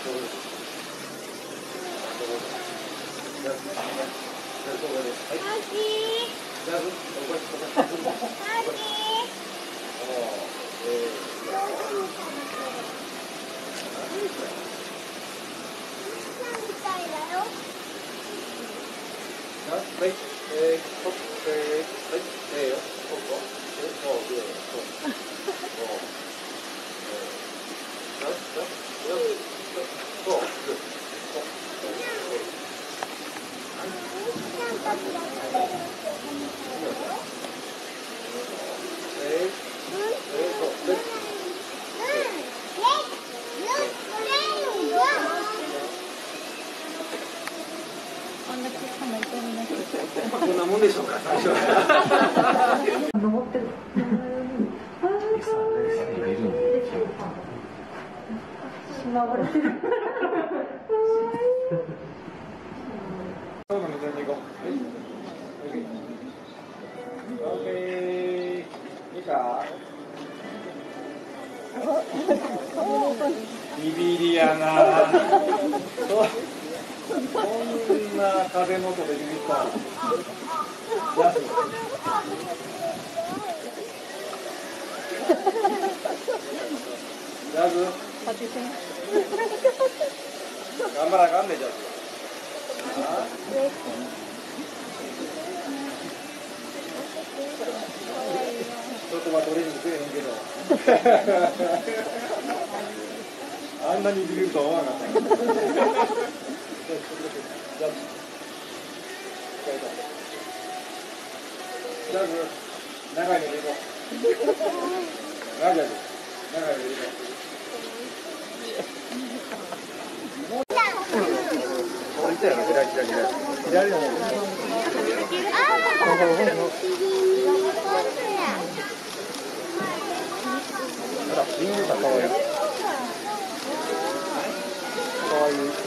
こんなもんでしょうか、最初。登ってる。しまわれてる。そうなの、全然行こう。オッケー。いいか。ビビりやな。こんな風の音でビビった。やす。やす。頑張らあかんねじゃす。ちょっとはトレーニングせえへんけど。あんなにビビるとは思わなかった。じゃあ、長いのでいこう。長いのでいこう。左の方。あら、リンゴがかわいい。かわいい。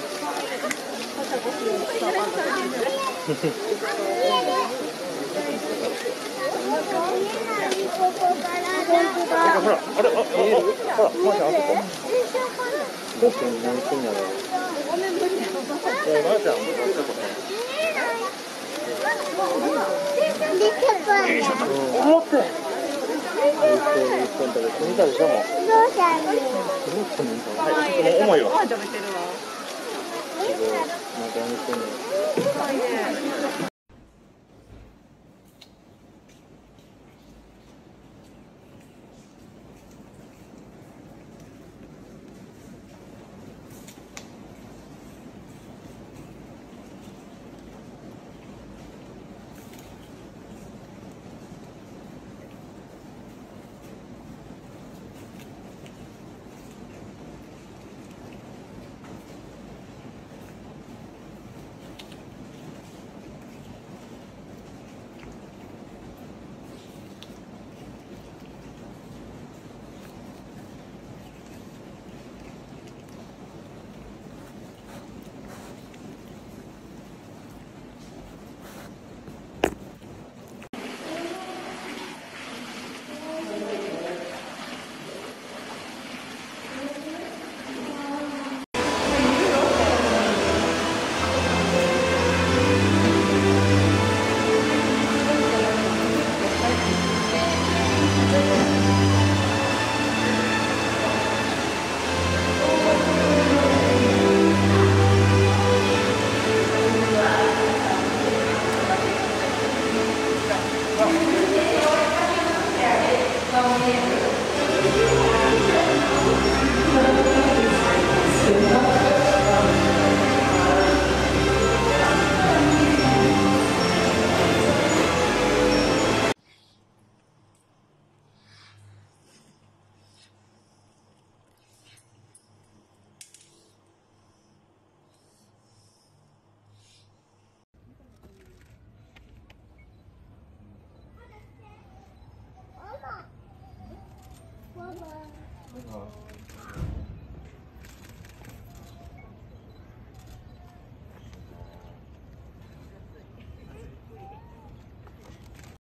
ほら、あれ、あ、見える？ほら、まーちゃん、あそこ。どうして何してんやろ。まーちゃん、思って。見たでしょもう。はい、重いわ。